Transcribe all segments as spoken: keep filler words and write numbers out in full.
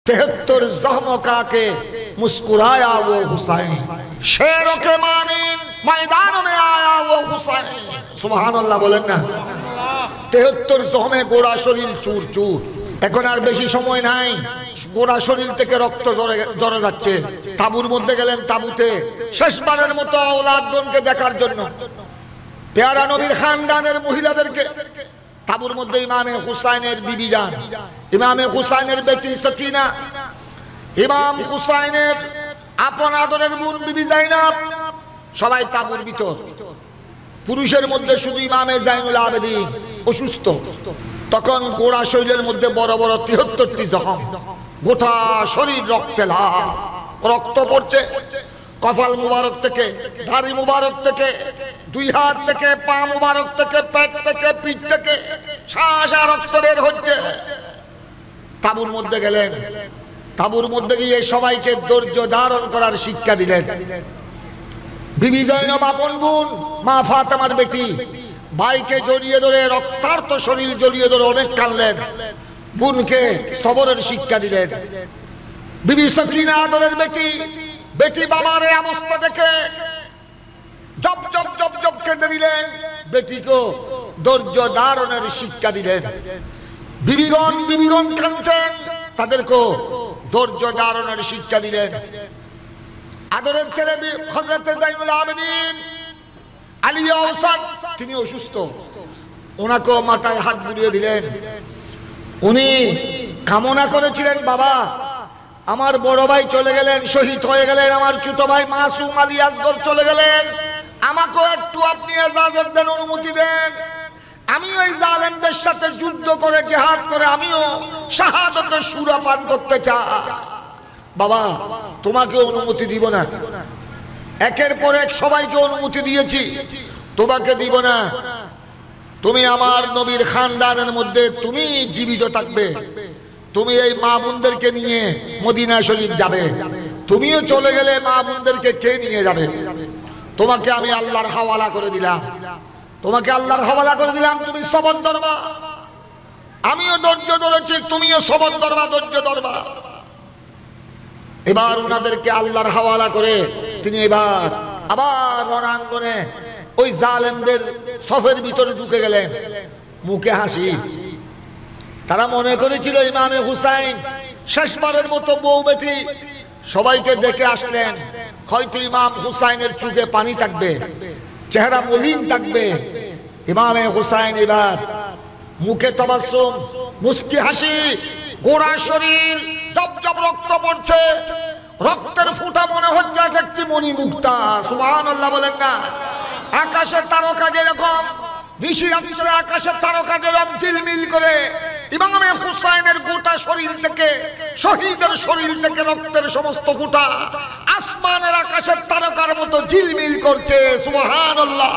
तिहत्तर जख्मों का के मुस्कुराया वो हुसैन, शेरों के मानीन मैदानों में आया वो हुसैन। सुभान अल्लाह बोलें ना। तिहत्तर जख्मे गोड़ा शरीर चूर चूर। এখন আর বেশি সময় নাই, গোড়া শরীর থেকে রক্ত ঝরে ঝরে যাচ্ছে। তাঁবুর মধ্যে গেলেন, তাঁবুতে শেষবারের মতো আওলাদগণকে দেখার জন্য পেয়ারা নবীর খানদানের মহিলাদেরকে। তাঁবুর মধ্যে ইমামে হুসাইনের বিবি যান, ইমামে হুসাইনের বেটি সকিনা, ইমাম হুসাইনের আপন আদরের বোন বিবি জাইনাব, সবাই তাঁবুর ভিতর। পুরুষের মধ্যে শুধু ইমামে জাইনুল আবেদিন অসুস্থ। তখন গোড়া শরীরের মধ্যে বড় বড় তিহত্তরটি জখম, গোটা শরীর রক্তে লাল, রক্ত পড়ছে কপাল মুবারক থেকে, দাড়ি মুবারক থেকে, দুই হাত থেকে, পা মুবারক থেকে, পেট থেকে, পিঠ থেকে শাসা রক্ত বের হচ্ছে। তাঁবুর মধ্যে গেলেন, তাঁবুর মধ্যে গিয়ে সবাইকে ধৈর্য ধারণ করার শিক্ষা দিলেন। বিবি জয়নব আপন বোন, মা ফাতেমার বেটি, ভাইকে জড়িয়ে ধরে রক্তার্ত শরীর জড়িয়ে ধরে অনেক কাঁদলেন, বোনকে সবরের শিক্ষা দিলেন। বিবি সকিনা আদরের বেটি, বেটি বাবার এই অবস্থা দেখে জব জব জব জব কেঁদে দিলেন, বেটিকে ধৈর্য ধারণের শিক্ষা দিলেন। বিবিগণ বিবিগণ কাঁদছেন, তাদেরকে ধৈর্য ধারণের শিক্ষা দিলেন। আদরের ছেলে হযরতে জাইনুল আবেদিন আলী আওসাদ, তিনি অসুস্থ, ওনাকে মাথায় হাত বুলিয়ে দিলেন। উনি কামনা করেছিলেন, বাবা আমার বড় ভাই চলে গেলেন, শহীদ হয়ে গেলেন, আমার ছোট ভাই মাসুম আলী আসগর চলে গেলেন, আমাকেও একটু আপনি ইজাজত দেন, অনুমতি দেন, আমি ওই জালেমদের সাথে যুদ্ধ করে জিহাদ করে আমিও শাহাদাতের সূরা পান করতে চাই। বাবা তোমাকে অনুমতি দিব না, একের পর এক সবাইকে অনুমতি দিয়েছি, তোমাকে দিব না। তুমি আমার নবীর খানদানের মধ্যে তুমি জীবিত থাকবে, তুমি এই মা বোনদেরকে নিয়ে মদিনা শরীফ যাবে, তুমিও চলে গেলে মা বোনদেরকে কে নিয়ে যাবে? তোমাকে আমি আল্লাহর হাওয়ালা করে দিলাম, তোমাকে আল্লাহর হাওয়ালা করে দিলাম, তুমি সবর ধরবা, আমিও ধৈর্য ধরেছি, তুমিও সবর ধরবা, ধৈর্য ধরবা। এবার ওনাদেরকে আল্লাহর হাওয়ালা করে তিনি এবার আবার রণাঙ্গনে ওই জালেমদের সফের ভিতরে ঢুকে গেলেন, মুখে হাসি। তারা মনে করেছিল ইমামে হুসাইন শেষবারের মতো বউ বেটি সবাইকে দেখে আসলেন, হয়তো ইমাম হুসাইনের চোখে পানি থাকবে, চেহারা মলিন থাকবে। ইমামে হুসাইন এবার মুখে তাবাসসুম, মুস্কি হাসি, গোড়া শরীর জব জব রক্ত পড়ছে, রক্তের ফুটা মনে হচ্ছে এক একটি মণিমুক্তা। সুবহানাল্লাহ বলেন না। আকাশে তারকা যেরকম নিশি রাত্রে আকাশে তারকা যেরকম ঝিলমিল করে ইমামে হুসাইনের গোটা শরীর থেকে, শহীদের শরীর থেকে রক্তের সমস্ত ফুটা আসমানের আকাশের তারকার মতো ঝিলমিল করছে। সুবহানাল্লাহ।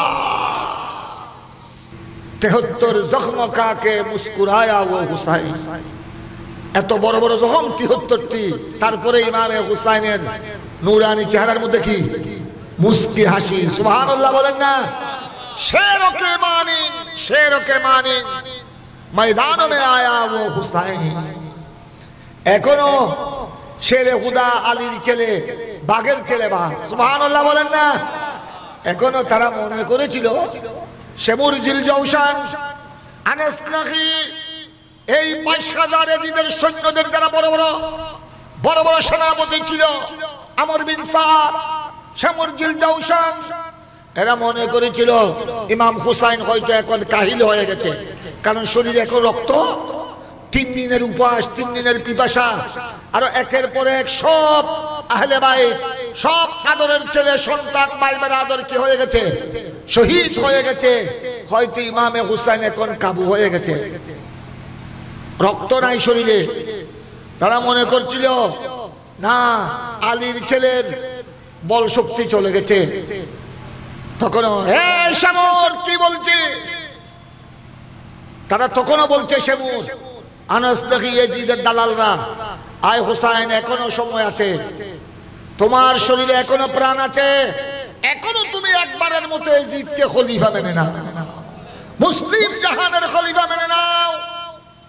তেহত্তর জখমোं का के मुस्कुराया वो हुसैन, এত বড় বড় জখম তিহত্তরটি, তারপরে ইমামে হুসাইনের নূরানি চেহারার মধ্যে কি মুস্কি হাসি। সুবহানাল্লাহ বলেন না। शेरों के मानीन, शेरों के मानीन मैदानों में आया वो हुसैन। এখনো শেরে খুদা আলীর ছেলে, বাগের ছেলে বা। সুবহানাল্লাহ বলেন না। এখনো তারা মনে করেছিল শেমুর জিল জৌশান, আনাস নাখি, এই বাইশ হাজার এজিদের সৈন্যদের যারা বড় বড় বড় বড় সেনাপতি ছিল, আমর বিন সাদ, শেমুর জিল জৌশান, এরা মনে করেছিল ইমাম হুসাইন হয়তো এখন কাহিল হয়ে গেছে, কারণ শরীরে এখন রক্ত, তিন দিনের উপবাস, তিন দিনের পিপাসা, আর একের পর এক সব আহলে বাইত, সব আদরের ছেলে সন্তান বাইবের আদর কি হয়ে গেছে, শহীদ হয়ে গেছে, হয়তো ইমামে হুসাইন এখন কাবু হয়ে গেছে, রক্ত নাই শরীরে। তারা মনে করছিল না আলীর ছেলের বল শক্তি চলে গেছে। তখনও এই শেমুর কি বলছিস, তারা তখনও বলছে শেমুর, আনাস নাখি ইয়াজিদের দালালরা, আয় হুসাইন এখনো সময় আছে, তোমার শরীরে এখনো প্রাণ আছে, এখনো তুমি একবারের মতো ইয়াজিদকে খলিফা মেনে নাও, মুসলিম জাহানের খলিফা মেনে নাও।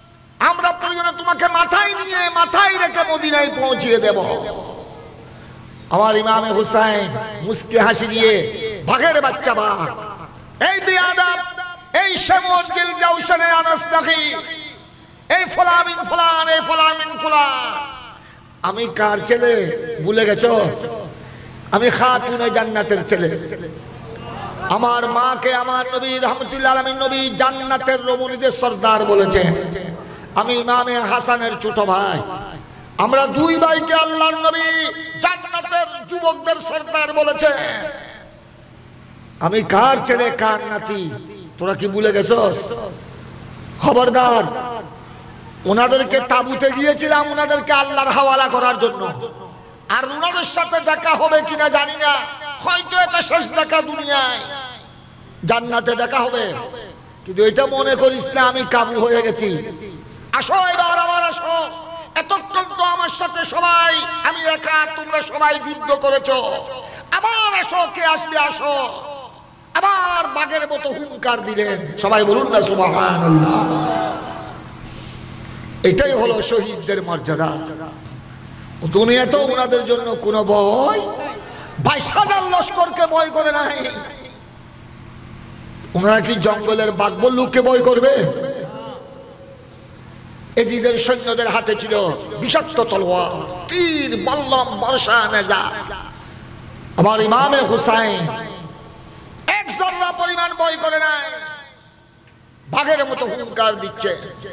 আমরা প্রয়োজনে তোমাকে মাথায় নিয়ে মাথায় রেখে মদিনায় পৌঁছিয়ে দেব। আমার ইমামে হুসাইন মুস্কি হাসি দিয়ে বাঘের বাচ্চা বাঘ, এই বিয়াদব, এই শামস গিল জাওশানে আনাস নাকি, এই ফলামিন ফুলান, এই ফলামিন ফুলান, আমি কার ছেলে ভুলে গেছো? আমি খাতুনে জান্নাতের ছেলে। আমার মাকে আমার নবী রহমতুল্লাহ আলামিন নবী জান্নাতের রমণীদের সর্দার বলেছে। আমি ইমামে হাসানের ছোট ভাই। আমরা দুই ভাইকে আল্লাহর নবী জান্নাতের যুবকদের সর্দার বলেছে। আমি কার ছেলে, কার নাতি, তোরা কি ভুলে গেছস? খবরদার। ওনাদেরকে তাবুতে গিয়েছিলাম ওনাদেরকে আল্লাহর হাওয়ালা করার জন্য, আর ওনাদের সাথে দেখা হবে কিনা জানি না, হয়তো এটা শেষ দেখা দুনিয়ায়, জান্নাতে দেখা হবে, কিন্তু এটা মনে করিস না আমি কাবু হয়ে গেছি। আসো এবার আবার আসো, এতক্ষণ তো আমার সাথে সবাই, আমি একা, তোমরা সবাই যুদ্ধ করেছো, আবার আসো, কে আসবে আসো। আবার বাঘের মতো হুঙ্কার দিলেন। সবাই বলুন না সুবহানাল্লাহ। এটাই হলো শহীদদের মর্যাদা। দুনিয়াতেও ওনাদের জন্য কোনো ভয়, বাইশ হাজার লস্করকে ভয় করে নাই। ওনারা কি জঙ্গলের বাঘ বল্লুককে ভয় করবে? এজিদের সৈন্যদের হাতে ছিল বিষাক্ত তলোয়ার, তীর, বল্লম, বর্ষা, নেজা। আমার ইমামে হুসাইন এক জর্রা পরিমাণ ভয় করে নাই, বাঘের মতো হুঙ্কার দিচ্ছে।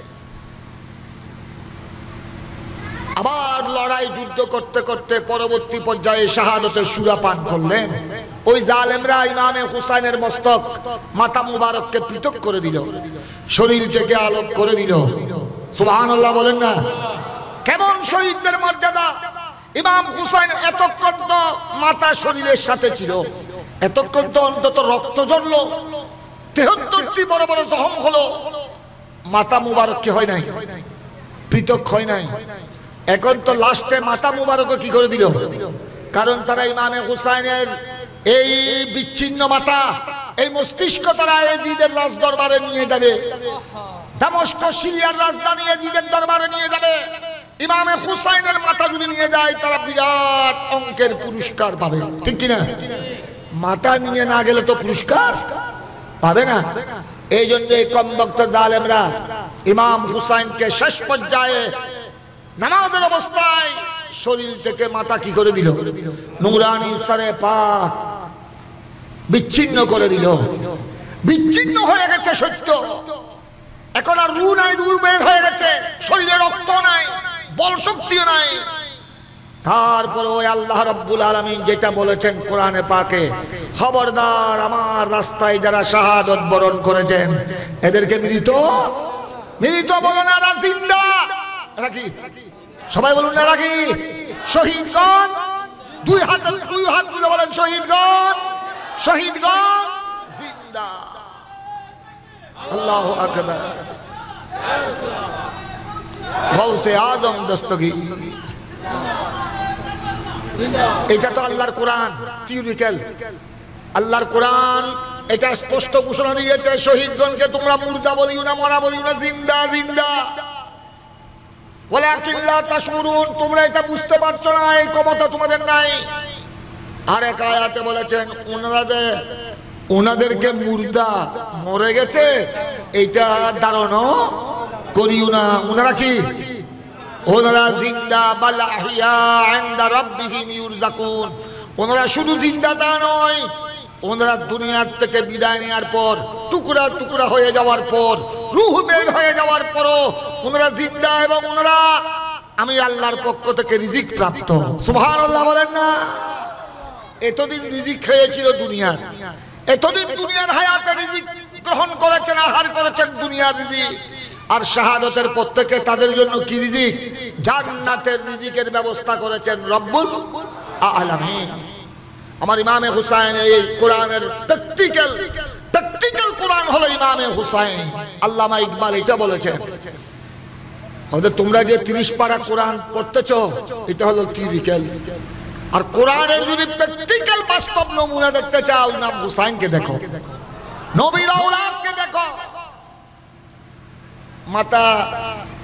আবার লড়াই যুদ্ধ করতে করতে পরবর্তী পর্যায়ে শাহাদতের সূরা পান করলেন। ওই জালেমরা ইমামে হুসাইনের মস্তক, মাথা মুবারককে পৃথক করে দিল, শরীর থেকে আলোক করে দিল। সুবহানাল্লাহ বলেন না? কেমন শহীদদের মর্যাদা! ইমাম হুসাইন এতক্ষণ তো মাথা শরীরের সাথে ছিল, এতক্ষণ তো অন্তত রক্ত ঝরল, তেহত্তরটি বড় বড় জখম হলো, মাথা মুবারক কি হয় নাই, পৃথক হয় নাই। এখন তো লাস্টে মাথা মুবারক কি করে দিল? কারণ তারা ইমামে হুসাইনের এই বিচ্ছিন্ন মাথা, এই মস্তিষ্ক তারা এজিদের রাজ দরবারে নিয়ে যাবে, দামেস্ক সিরিয়ার রাজধানী এজিদের দরবারে নিয়ে যাবে। ইমামে হুসাইনের মাথা যদি নিয়ে যায় তারা বিরাট অঙ্কের পুরস্কার পাবে, ঠিক কিনা? মাথা নিয়ে না গেলে তো পুরস্কার পাবে না। এই জন্য এই কমবক্ত জালেমরা ইমাম হুসাইনকে শেষ পর্যায়ে নামাজের অবস্থায় শরীর থেকে মাথা কি করে দিল? নুরানি সারে পাক বিচ্ছিন্ন করে দিল। বিচ্ছিন্ন হয়ে গেছে সত্য, এখন আর রু নাই, রু বের হয়ে গেছে, শরীরে রক্ত নাই, বল শক্তিও নাই। তারপর ওই আল্লাহ রাব্বুল আলামিন যেটা বলেছেন কোরআনে পাকে, খবরদার আমার রাস্তায় যারা শাহাদত বরণ করেছেন এদেরকে মৃত, মৃত বলো না, এরা জিন্দা। এরা কি? সবাই বলুন না, এরা কি? শহীদগণ। দুই হাত, দুই হাত তুলে বলেন শহীদগণ, শহীদগণ জিন্দা। আল্লাহু আকবার। গাউসে আজম দস্তগীর। এটা তো আল্লাহর কোরআন, থিওরিক্যাল। আল্লাহর কোরআন এটা স্পষ্ট ঘোষণা দিয়েছে, শহীদগণকে তোমরা মুর্দা বলিও না, মরা বলিও না, জিন্দা জিন্দা। ওয়ালাকিন লা তাশউরুন, তোমরা এটা বুঝতে পারছো না, এই ক্ষমতা তোমাদের নাই। আর এক আয়াতে বলেছেন ওনাদের ওনাদেরকে মুর্দা, মরে গেছে, এইটা ধারণা করিও না। ওনারা কি? ওনারা জিন্দা, বাল আহিয়া ইনদা রাব্বিহিম ইউরজাকুন। ওনারা শুধু জিন্দা তা নয়, ওনারা দুনিয়ার থেকে বিদায় নেওয়ার পর, টুকরা টুকরা হয়ে যাওয়ার পর, রূহ বের হয়ে যাওয়ার পরও ওনারা জিন্দা, এবং ওনারা আমি আল্লাহর পক্ষ থেকে রিজিক প্রাপ্ত। সুবহানাল্লাহ বলেন না? এতদিন রিজিক খেয়েছিল দুনিয়ার, এতদিন দুনিয়ার হায়াতে রিজিক গ্রহণ করেছেন, আহার করেছেন দুনিয়ার রিজিক। আর শাহাদতের পর থেকে তাদের জন্য কি রিজিক? জান্নাতের রিজিকের ব্যবস্থা করেছেন রব্বুল আলামিন। আমার ইমামে হুসাইন এই কোরআনের প্র্যাকটিক্যাল প্র্যাকটিক্যাল কোরআন হলো ইমামে হুসাইন। আল্লামা ইকবাল এটা বলেছেন, ওদের তোমরা যে তিরিশ পারা কোরআন পড়তেছো এটা হলো থিওরিক্যাল, আর কোরআনের যদি প্র্যাকটিক্যাল বাস্তব নমুনা দেখতে চাও ইমাম হুসাইনকে দেখো, নবীর আওলাদকে দেখো। মাথা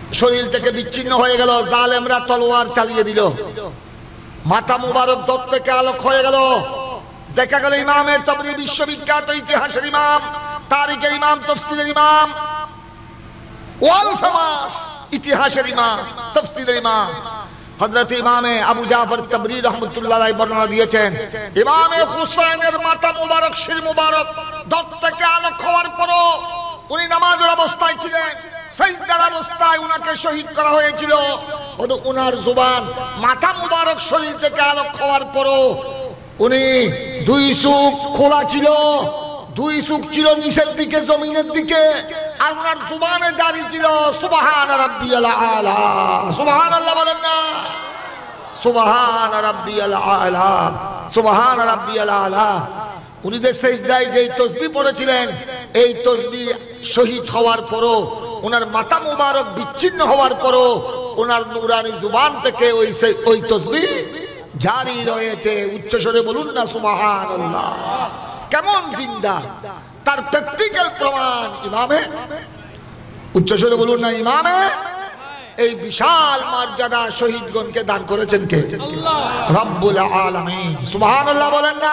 শরীর থেকে বিচ্ছিন্ন হয়ে গেল, জালেমরা তলোয়ার চালিয়ে দিল, মাথা মুবারক দত থেকে আলোক হয়ে গেল। দেখা গেল ইমামে তাবরি বিশ্ববিখ্যাত ইতিহাসের ইমাম, তারিখের ইমাম, তাফসীরের ইমাম, ওয়ার্ল্ড ফেমাস ইতিহাসের ইমাম, তাফসীরের ইমাম হযরত ইমামে আবু জাফর তাবরি রাহমাতুল্লাহ আলাইহি বর্ণনা দিয়েছেন, ইমামে হুসাইনের মাথা মুবারক, শির মুবারক দত থেকে আলোক হওয়ার পরও উনি নামাজের অবস্থায় ছিলেন, সিজদার অবস্থায় উনাকে শহীদ করা হয়েছিল। ওনার জুবান, মাথা মুবারক শরীর থেকে আলোক হওয়ার পরও উনি দুই চোখ খোলা ছিল, দুই চোখ ছিল নিচের দিকে, জমিনের দিকে, আর ওনার জুবানে জারি ছিল সুবহান রাব্বিয়াল আলা। সুবহানাল্লাহ বলেন না? সুবহান রাব্বিয়াল আলা, সুবহান রাব্বিয়াল আলা। উনি যে সিজদায় যেই তাসবিহ পড়েছিলেন, এই তাসবিহ শহীদ হওয়ার পরও, ওনার মাথা মুবারক বিচ্ছিন্ন হওয়ার পরও ওনার নূরানি জুবান থেকে ওই ওই তাসবিহ জারি রয়েছে। উচ্চস্বরে বলুন না সুবহানাল্লাহ। কেমন জিন্দা, তার প্র্যাকটিক্যাল প্রমাণ ইমামে। উচ্চস্বরে বলুন না ইমামে। এই বিশাল মর্যাদা শহীদগণকে দান করেছেন কে? আল্লাহ রাব্বুল আলামিন। সুবহানাল্লাহ বলেন না?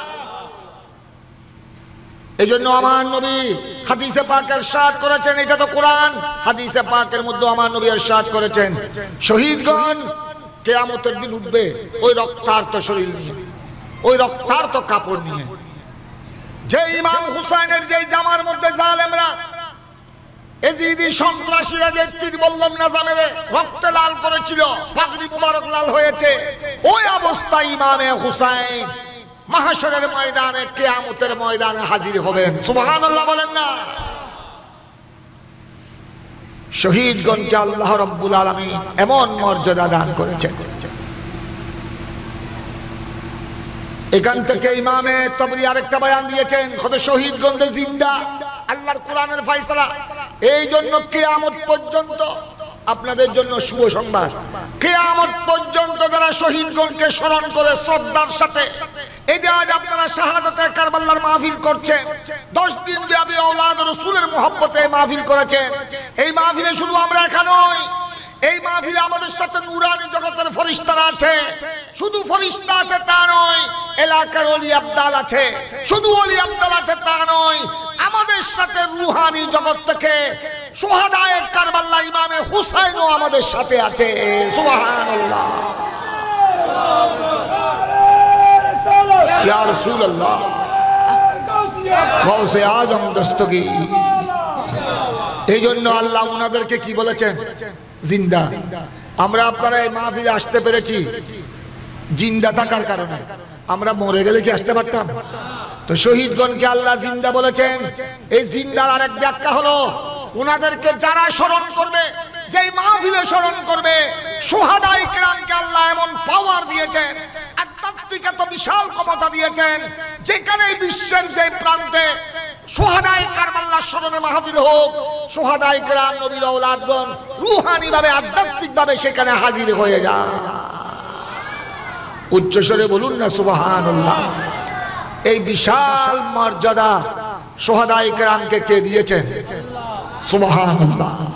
এজন্য আমার নবী হাদিসে পাকে ইরশাদ করেছেন, এটা তো কোরআন, হাদিসে পাকের মধ্যে আমার নবী ইরশাদ করেছেন, শহীদগণ কিয়ামতের দিন উঠবে ওই রক্তাক্ত শরীর নিয়ে, ওই রক্তাক্ত কাপড় নিয়ে। যে ইমাম হুসাইনের যে জামার মধ্যে জালেমরা, এজিদি সন্ত্রাসীরা যে তীর বল্লম না জামেরে রক্তে লাল করেছিল, পাগড়ি মুবারক লাল হয়েছে, ওই অবস্থায় ইমামে হুসাইন মাহশরের ময়দানে, কিয়ামতের ময়দানে হাজির হবেন। সুবহানাল্লাহ বলেন না? শহীদগণকে আল্লাহ রাব্বুল আলামিন এমন মর্যাদা দান করেছেন। এখান থেকে ইমামে তাবরি আরেকটা বয়ান দিয়েছেন, কত শহীদগণ জিন্দা, আল্লাহর কোরআনের ফয়সালা। এই জন্য কিয়ামত পর্যন্ত আপনাদের জন্য শুভ সংবাদ, কিয়ামত পর্যন্ত যারা শহীদগণকে স্মরণ করে শ্রদ্ধার সাথে, এই যে আজ আপনারা শাহাদাতে কারবালার মাহফিল করছেন, দশ দিন ব্যাপী আওলাদ রাসূলের মুহাব্বতে মাহফিল করেছেন। এই মাহফিলে শুধু আমরা একা নই, এই মাহফিলে আমাদের সাথে নূরানি জগতের ফেরেশতারা আছে। শুধু ফেরেশতা আছে তা নয়, এলাকার ওলি আব্দাল আছে। শুধু ওলি আব্দাল আছে তা নয়, আমাদের সাথে রূহানি জগৎ থেকে শুহাদায়ে কারবালা ইমামে হুসাইনও আমাদের সাথে আছে। সুবহানাল্লাহ, ইয়া রাসূলুল্লাহ, গাউসে আজম দস্তগীর। এই জন্য আল্লাহ ওনাদেরকে কি বলেছেন? জিন্দা। আমরা আপনারা এই মাহফিলে আসতে পেরেছি জিন্দা থাকার কারণে। আমরা মরে গেলে কি আসতে পারতাম? তো শহীদগণকে আল্লাহ জিন্দা বলেছেন। এই জিন্দার আরেক ব্যাখ্যা হলো, ওনাদেরকে যারা স্মরণ করবে, যেই মাহফিলে স্মরণ করবে, শুহাদায়ে কিরামকে আল্লাহ এমন পাওয়ার দিয়েছেন, আধ্যাত্মিক এত বিশাল ক্ষমতা দিয়েছেন, যেখানে বিশ্বের যে প্রান্তে শুহাদায়ে কারবালার স্মরণে মাহফিল হোক, শুহাদায়ে কিরাম নবীর আওলাদগণ রূহানি ভাবে, আধ্যাত্মিক ভাবে সেখানে হাজির হয়ে যায়। উচ্চস্বরে বলুন না সুবহানাল্লাহ। এই বিশাল মর্যাদা শুহাদায়ে কিরামকে কে দিয়েছেন? সুবহানাল্লাহ।